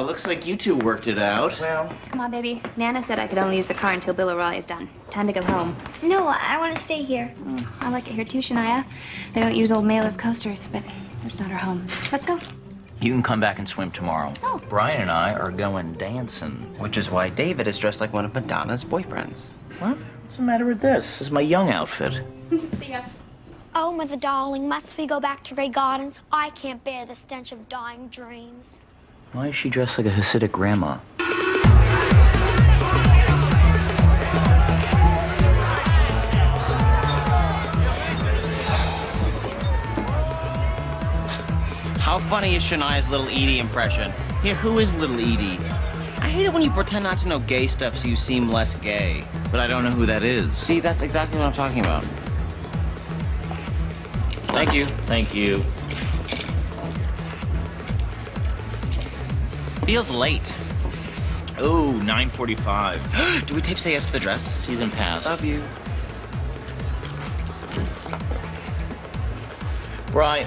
looks like you two worked it out. Well. Come on, baby. Nana said I could only use the car until Bill O'Reilly is done. Time to go home. No, I want to stay here. I like it here too, Shania. They don't use old mail as coasters, but that's not our home. Let's go. You can come back and swim tomorrow. Oh. Bryan and I are going dancing. Which is why David is dressed like one of Madonna's boyfriends. What? What's the matter with this? This is my young outfit. See ya. Oh, mother darling, must we go back to Grey Gardens? I can't bear the stench of dying dreams. Why is she dressed like a Hasidic grandma? How funny is Shania's Little Edie impression? Yeah, who is Little Edie? I hate it when you pretend not to know gay stuff so you seem less gay. But I don't know who that is. See, that's exactly what I'm talking about. Thank you. Thank you. Feels late. Oh, 9:45. Do we tape Say Yes to the Dress? Season pass. Love you. Brian,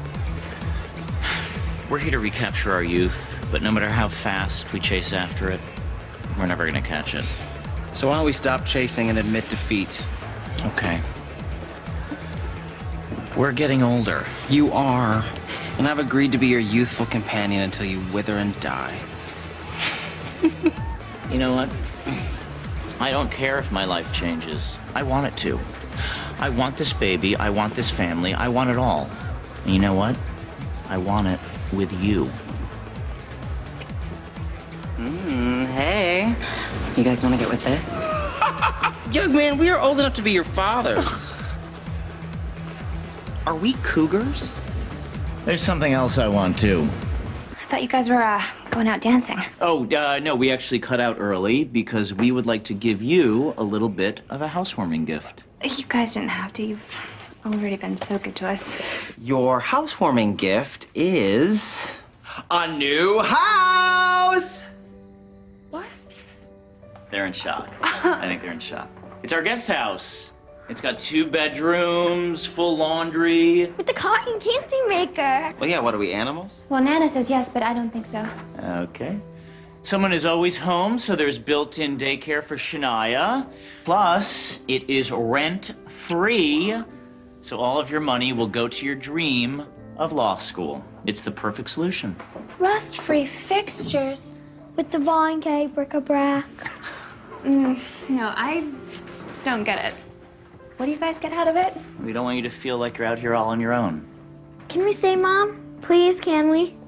we're here to recapture our youth, but no matter how fast we chase after it, we're never gonna catch it. So why don't we stop chasing and admit defeat? Okay. We're getting older. You are. And I've agreed to be your youthful companion until you wither and die. You know what? I don't care if my life changes. I want it to. I want this baby, I want this family, I want it all. And you know what? I want it with you. Hey. You guys want to get with this? Young man, we are old enough to be your fathers. Are we cougars? There's something else I want too. I thought you guys were going out dancing. Oh, no, we actually cut out early because we would like to give you a little bit of a housewarming gift. You guys didn't have to. You've already been so good to us. Your housewarming gift is a new house! What? They're in shock. I think they're in shock. It's our guest house. It's got 2 bedrooms, full laundry. With the cotton candy maker. Well, yeah, what are we, animals? Well, Nana says yes, but I don't think so. Okay. Someone is always home, so there's built-in daycare for Shania. Plus, it is rent-free, so all of your money will go to your dream of law school. It's the perfect solution. Rust-free fixtures. With divine K bric-a-brac. No, I don't get it. What do you guys get out of it? We don't want you to feel like you're out here all on your own. Can we stay, Mom? Please, can we?